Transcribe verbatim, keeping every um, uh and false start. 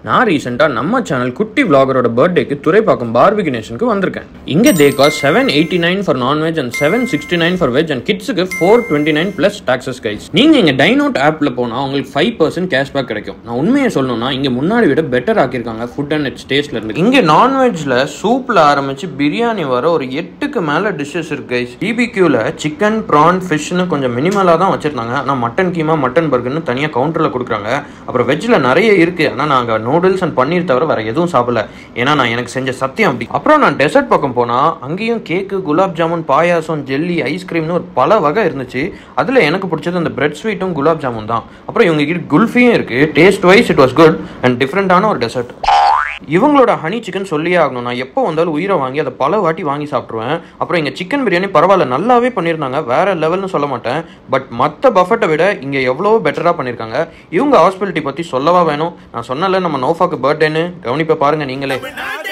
நான் ரீசெண்டா நம்ம சேனல் குட்டி vloggeroட பர்த்டேக்கு துரைப்பாக்கம் பார்பிக்யூ நேஷனுக்கு வந்திருக்கேன். இங்க the cost seven eighty-nine for non-veg and seven sixty-nine for veg and kidsக்கு four twenty-nine plus taxes guys. நீங்க இங்க டைனோட் ஆப்ல போனா உங்களுக்கு five percent cashback கிடைக்கும். நான் உண்மையை சொல்லணும்னா இங்க முன்னாடி விட பெட்டர் ஆக்கிருக்காங்க ஃபுட் அண்ட் இட்ஸ் டேஸ்ட்ல இருந்து. இங்க நான்வெஜ்ல சூப்ல ஆரம்பிச்சு பிரியாணி வர ஒரு எட்டுக்கு மேல டிஷ்ஷஸ் இருக்கு guys. B B Q ல சிக்கன், prawn, fishன்னு கொஞ்சம் மினிமலா தான் வச்சிருந்தாங்க. ஆனா மட்டன் கீமா, மட்டன் பர்கர்னு தனியா கவுண்டர்ல கொடுக்குறாங்க. அப்புறம் வெஜ்ல நிறைய இருக்கு. ஆனா நாங்க நூடுல்ஸ் அண்ட் பன்னீர் தவிர வேற எதுவும் சாப்பிடல. ஏன்னா நான் எனக்கு செஞ்ச சத்தியம் அப்படி. அப்புறம் நான் டெசர்ட் பக்கம் போனா அங்கேயும் கேக்கு, குலாப் ஜாமுன், பாயாசம், ஜெல்லி, ஐஸ்கிரீம்னு ஒரு பல வகை இருந்துச்சு. அதுல எனக்கு பிடிச்சது அந்த பிரெட் ஸ்வீட்டும் குலாப் ஜாமுன் தான். அப்புறம் இவங்க கிட்ட குல்ஃபியும் இருக்கு. Taste wise it was good and டிஃப்ரெண்டான ஒரு டெசர்ட். இவங்களோட ஹனி சிக்கன் சொல்லியே ஆகணும். நான் எப்போ வந்தாலும் உயிரை வாங்கி அதை பல வாட்டி வாங்கி சாப்பிட்ருவேன். அப்புறம் இங்கே சிக்கன் பிரியாணி பரவாயில்ல, நல்லாவே பண்ணியிருந்தாங்க. வேற லெவல்னு சொல்ல மாட்டேன், பட் மற்ற பஃபெட்டை விட இங்கே எவ்வளோ பெட்டராக பண்ணியிருக்காங்க. இவங்க ஹாஸ்பிட்டாலிட்டி பற்றி சொல்லவா வேணும்? நான் சொன்னல நம்ம நோஃபாக்கு பர்த்டேன்னு, கவனிப்பை பாருங்க நீங்களே.